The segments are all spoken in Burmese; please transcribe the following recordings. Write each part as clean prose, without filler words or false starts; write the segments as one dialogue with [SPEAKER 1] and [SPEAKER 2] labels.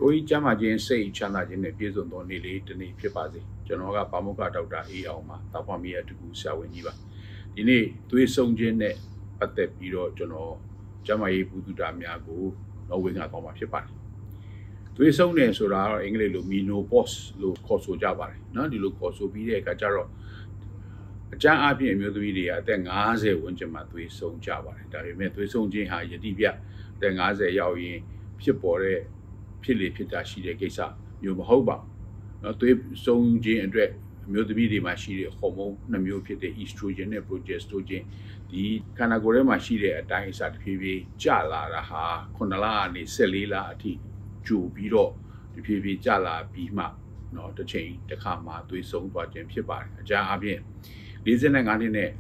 [SPEAKER 1] ကိုကြီးကျမ်းမာခြင်းစိတ်ချမ်းသာခြင်းနဲ့ပြည့်စုံသောနေ့လေးတစ်နေ့ဖြစ်ပါစေကျွန်တော်ကပါမုခဒေါက်တာအေးအောင်ပါတာဖွာမီရဲ့တကူဆရာဝန်ကြီးပါဒီနေ့သွေးဆုံခြင်းနဲ့ပတ်သက်ပြီးတော့ကျွန်တော်ကျမ်းမာရေးဘုဒ္ဓတာများကိုတော့ဝင်လာတော့မှာဖြစ်ပါတယ်သွေးဆုံတယ်ဆိုတာတော့အင်္ဂလိပ်လို menopause လို့ခေါ်ဆိုကြပါတယ်เนาะဒီလိုခေါ်ဆိုပြီးတဲ့အခါကျတော့အကျမ်းအပြင်အမျိုးသမီးတွေကအသက်50ဝန်းကျင်မှာသွေးဆုံကြပါတယ်ဒါပေမဲ့သွေးဆုံခြင်းဟာယတိပြအသက်50ရောက်ရင်ဖြစ်ပေါ်တဲ့ဖြစ်လေဖြစ်တာရှိတဲ့ကိစ္စမျိုးမဟုတ်ပါဘူးเนาะသွေးဆုံခြင်းအတွက်အမျိုးသမီးတွေမှာရှိတဲ့ဟော်မုန်း2မျိုးဖြစ်တဲ့ estrogen နဲ့ progesterone ဒီခန္ဓာကိုယ်ထဲမှာရှိတဲ့အတိုင်းအစားတစ်ဖြည်းဖြည်းကျလာတာဟာ9လကနေ14လအထိကျူပြီးတော့တစ်ဖြည်းဖြည်းကျလာပြီးမှเนาะတစ်ချိန်တစ်ခါမှသွေးဆုံသွားခြင်းဖြစ်ပါတယ်အကြမ်းအပြင်45နှစ်နဲ့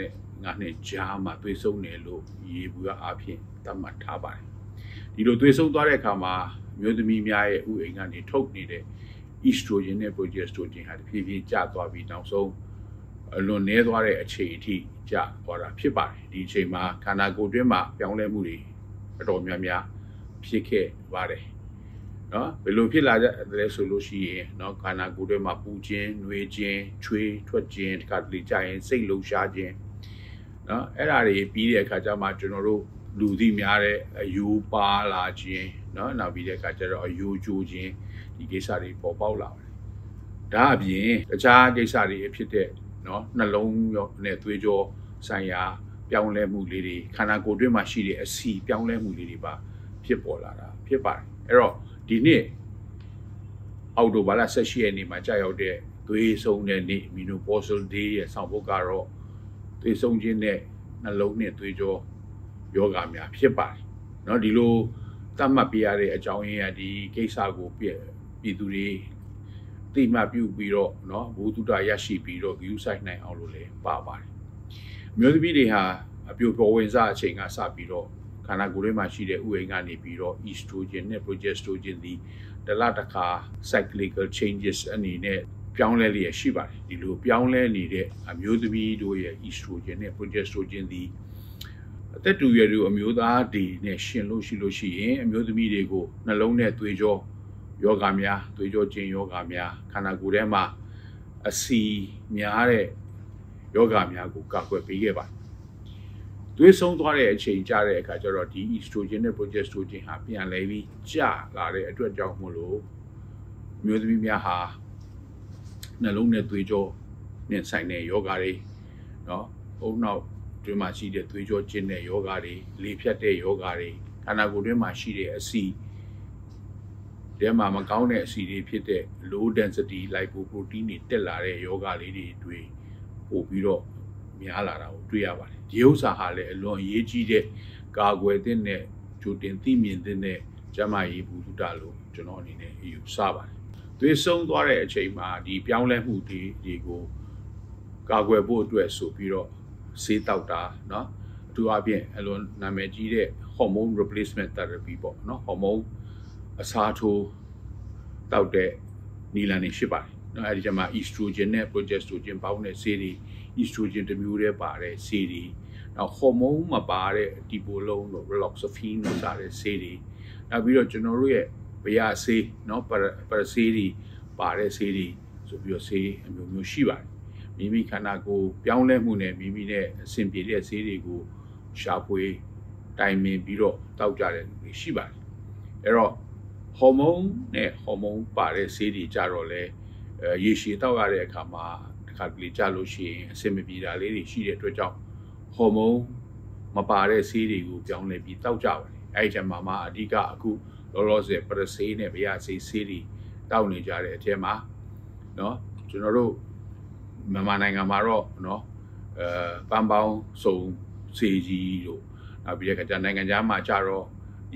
[SPEAKER 1] 55နှစ်ကြားမှာသွေးဆုံတယ်လို့ရေဘူးအပြင်သတ်မှတ်ထားပါတယ်ဒီလိုသွေးဆုံသွားတဲ့အခါမှာမျိုးသမီးများရဲ့ဥအိမ်ကနေထုတ်နေတဲ့ estrogen နဲ့ progesterone ဟာတဖြည်းဖြည်းကျသွားပြီးနောက်ဆုံးအလွန်နည်းသွားတဲ့အချိန်အထိကျသွားတာဖြစ်ပါတယ်ဒီအချိန်မှာခန္ဓာကိုယ်တွင်းမှာပြောင်းလဲမှုတွေအတော်များများဖြစ်ခဲ့ပါတယ်เนาะဘယ်လိုဖြစ်လာကြလဲဆိုလို့ရှိရင်เนาะခန္ဓာကိုယ်တွင်းမှာပူခြင်း၊နှွေးခြင်း၊ချွေးထွက်ခြင်းတခါတလေကြာရင်စိတ်လှုပ်ရှားခြင်းเนาะအဲ့ဒါတွေပြီးတဲ့အခါကျမှကျွန်တော်တို့လူသိများတဲ့အယိုးပါလာခြင်းเนาะနောက်ပြီးတဲ့အခါကျတော့အယိုးကျိုးခြင်းဒီကိစ္စတွေပေါ်ပေါက်လာပါတယ်ဒါအပြင်တခြားကိစ္စတွေဖြစ်တဲ့เนาะနှလုံးနဲ့သွေးကြောဆိုင်ရာပြောင်းလဲမှုလေးတွေခန္ဓာကိုယ်တွင်းမှာရှိတဲ့အဆီပြောင်းလဲမှုလေးတွေပါဖြစ်ပေါ်လာတာဖြစ်ပါတယ်အဲ့တော့ဒီနေ့အောက်တိုဘာလ18ရက်နေ့မှာကြာရောက်တဲ့သွေးဆုံတဲ့နေ့ menopausal day ရဲ့ဆောင်ပုဒ်ကတော့သွေးဆုံခြင်းနဲ့နှလုံးနဲ့သွေးကြောယောဂများဖြစ်ပါတယ်เนาะဒီလိုသတ်မှတ်ပြရတဲ့အကြောင်းရင်းကဒီကိစ္စကိုပြည်သူတွေသိမှတ်ပြုပြီးတော့เนาะဘုသူတရရှိပြီးတော့ view site နိုင်အောင်လို့လည်းပါပါတယ်မျိုးသမီးတွေဟာအပြိုပေါ်ဝင်စားအချိန်ကစပြီးတော့ခန္ဓာကိုယ်ထဲမှာရှိတဲ့ဥအိမ်ကနေပြီးတော့ estrogen နဲ့ progesterone ဒီတလတစ်ခါ cyclical changes အနေနဲ့ပြောင်းလဲလျက်ရှိပါတယ်ဒီလိုပြောင်းလဲနေတဲ့အမျိုးသမီးတို့ရဲ့ estrogen နဲ့ progesterone ဒီအသက်တူရွယ်သူအမျိုးသားတွေနဲ့ရှင်လို့ရှိရင်အမျိုးသမီးတွေကိုနှလုံးနဲ့သွေးကြောယောဂများသွေးကြောကျဉ်ယောဂများခန္ဓာကိုယ်ထဲမှာအဆီများတဲ့ယောဂများကိုကာကွယ်ပေးခဲ့ပါတယ်သွေးဆုံးသွားတဲ့အချိန်ကြာတဲ့အခါကျတော့ဒီ estrogen နဲ့ progesterone ဟာပြန်လဲပြီးကျလာတဲ့အတွက်ကြောင့်မို့လို့မျိုးသမီးများဟာနှလုံးနဲ့သွေးကြောနဲ့ဆိုင်တဲ့ယောဂတွေเนาะအုံနောက်တွင်းမှာရှိတဲ့သွေးကြောကျဉ်တဲ့ယောဂတွေလေဖြတ်တဲ့ယောဂတွေခန္ဓာကိုယ်တွင်းမှာရှိတဲ့အဆီတဲမှာမကောင်းတဲ့အဆီတွေဖြစ်တဲ့ low density lipoprotein တွေတက်လာတဲ့ယောဂလေးတွေတွေ့ပို့ပြီးတော့များလာတာကိုတွေ့ရပါတယ်ဒီဥစ္စာဟာလည်းအလွန်အရေးကြီးတဲ့ကာကွယ်တဲ့နဲ့ကြိုတင်သိမြင်တဲ့ကျန်းမာရေးဘုဒ္ဓလို့ကျွန်တော်အနေနဲ့ယူဆပါတယ်သွေးဆုံးသွားတဲ့အချိန်မှာဒီပြောင်းလဲမှုတွေကိုကာကွယ်ဖို့အတွက်ဆိုပြီးတော့ဆေးတောက်တာเนาะအထူးအဖြင့်အလွန်နာမည်ကြီးတဲ့ hormone replacement therapy ပေါ့เนาะ hormone အစားထိုးတောက်တဲ့နီလန်တွေရှိပါတယ်เนาะအဲဒီကျမှ estrogen နဲ့ progesterone ပေါင်းတဲ့ဆေးတွေ estrogen တစ်မျိုးတည်းပါတဲ့ဆေးတွေနောက် hormone မပါတဲ့ဒီပိုလုံးတို့ raloxifene တို့စတဲ့ဆေးတွေနောက်ပြီးတော့ကျွန်တော်တို့ရဲ့ဗျာဆေးเนาะပါဆေးတွေပါတဲ့ဆေးတွေဆိုပြီးတော့ဆေးအမျိုးမျိုးရှိပါတယ်မိမိခန္ဓာကိုယ်ပြောင်းလဲမှုနဲ့မိမိနဲ့အဆင်ပြေတဲ့ဆေးတွေကိုရှာဖွေတိုင်ပင်ပြီးတော့တောက်ကြတဲ့လူတွေရှိပါတယ်အဲ့တော့ဟော်မုန်းနဲ့ဟော်မုန်းပါတဲ့ဆေးတွေကြတော့လဲရေရှည်တောက်ရတဲ့အခါမှာတစ်ခါတလေကြလို့ရှိရင်အဆင်မပြေတာလေးတွေရှိတဲ့အတွက်ကြောင့်ဟော်မုန်းမပါတဲ့ဆေးတွေကိုပြောင်းလဲပြီးတောက်ကြပါတယ်အဲ့ဒီမှာမှအဓိကအခုလောလောဆယ်ပရဆေးနဲ့ဗျာဆေးတွေတောက်နေကြတဲ့အထက်မှာเนาะကျွန်တော်တို့မြန်မာနိုင်ငံမှာတော့เนาะပန်းပေါင်းစုံစေကြီးတို့နောက်ပြီးတဲ့အခါကျနိုင်ငံခြားမှာကြတော့ဒီ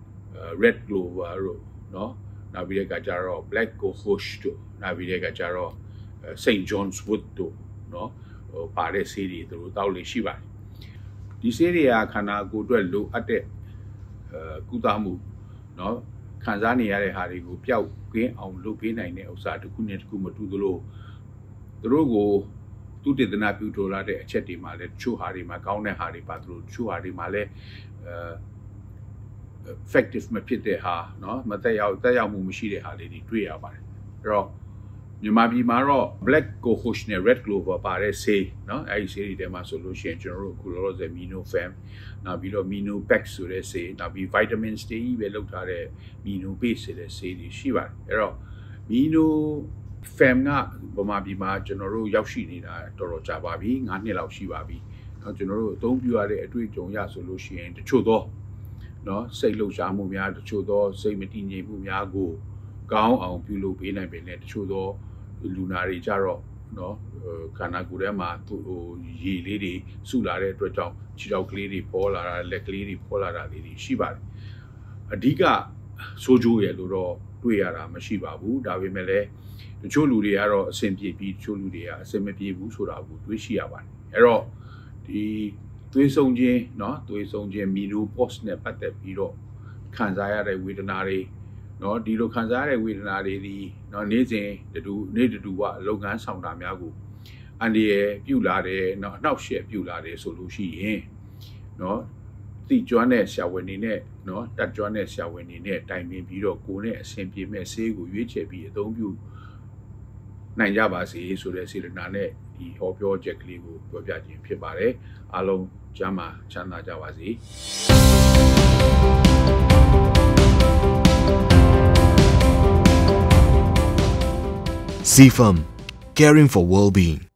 [SPEAKER 1] red clover တို့เนาะနောက်ပြီးတဲ့အခါကျတော့ black cohosh တို့နောက်ပြီးတဲ့အခါကျတော့ St. John's Wood တို့เนาะပါတဲ့ဆေးတွေသူတို့တောက်လို့ရှိပါတယ်ဒီဆေးတွေကခန္ဓာကိုယ်အတွက်လိုအပ်တဲ့ကုသမှုเนาะခံစားနေရတဲ့ဟာတွေကိုပျောက်ကင်းအောင်လုပ်ပေးနိုင်တဲ့ဥစ္စာတစ်ခုနဲ့တစ်ခုမတူသလိုသူတို့ကိုသူတည်တနာပြုထိုးလာတဲ့အချက်တွေမှာလည်းတချို့ဟာတွေမှာကောင်းတဲ့ဟာတွေပါသူတို့တချို့ဟာတွေမှာလည်း effective မဖြစ်တဲ့ဟာเนาะမသက်ရောက်မှုမရှိတဲ့ဟာလေးတွေတွေ့ရပါတယ်အဲ့တော့မြန်မာပြည်မှာတော့ black cohosh နဲ့ red clover ပါတဲ့ဆေးเนาะအဲ့ဒီဆေးတွေထဲမှာဆိုလို့ရှိရင်ကျွန်တော်တို့အခုလောလောဆယ် minofem နောက်ပြီးတော့ minopax ဆိုတဲ့ဆေးနောက်ပြီး vitamins D ပဲလောက်ထားတဲ့ minobase ဆိုတဲ့ဆေးတွေရှိပါတယ်အဲ့တော့ minofem ကဗမာပြည်မှာကျွန်တော်တို့ရောက်ရှိနေတာတော်တော်ကြာပါပြီ9နှစ်လောက်ရှိပါပြီเนาะကျွန်တော်တို့အသုံးပြုရတဲ့အတွေ့အကြုံရဆိုလို့ရှိရင်တချို့သောเนาะစိတ်လှုပ်ရှားမှုများတချို့သောစိတ်မတည်ငြိမ်မှုများကိုကောင်းအောင်ပြုလုပ်ပေးနိုင်ပေမဲ့တချို့သောလူနာတွေကြတော့เนาะခန္ဓာကိုယ်ထဲမှာရေလေးတွေစုလာတဲ့အတွက်ကြောင့်ခြေထောက်ကလေးတွေပေါ်လာတာလက်ကလေးတွေပေါ်လာတာလေးတွေရှိပါတယ်အဓိကဆိုးကျိုးရလို့တော့တွေ့ရတာမရှိပါဘူးဒါပေမဲ့လည်းတချို့လူတွေကတော့အဆင်ပြေပြီးတချို့လူတွေကအဆင်မပြေဘူးဆိုတာကိုတွေးရှိရပါတယ်အဲ့တော့ဒီသွေးဆုံခြင်းเนาะသွေးဆုံခြင်း menopause နဲ့ပတ်သက်ပြီးတော့ခံစားရတဲ့ဝေဒနာတွေเนาะဒီလိုခံစားရတဲ့ဝေဒနာတွေဒီเนาะနေ့စဉ်တူလုပ်ငန်းဆောင်တာများကိုအန်ဒီရဲ့ပြုလာတယ်เนาะအနောက်ရှက်ပြုလာတယ်ဆိုလို့ရှိရင်เนาะတိကျွမ်းတဲ့ဆရာဝန်တွေနဲ့เนาะတက်ကျွမ်းတဲ့ဆရာဝန်တွေနဲ့တိုင်ပင်ပြီးတော့ကိုယ်နဲ့အဆင်ပြေမဲ့ဆေးကိုရွေးချယ်ပြီးအသုံးပြုနိုင်ကြပါစေဆိုတဲ့စေတနာနဲ့ဒီဟောပြောချက်ကလေးကိုပြောပြခြင်းဖြစ်ပါတယ်အားလုံးကျမ်းမာချမ်းသာကြပါစေ
[SPEAKER 2] CFM, caring for well-being.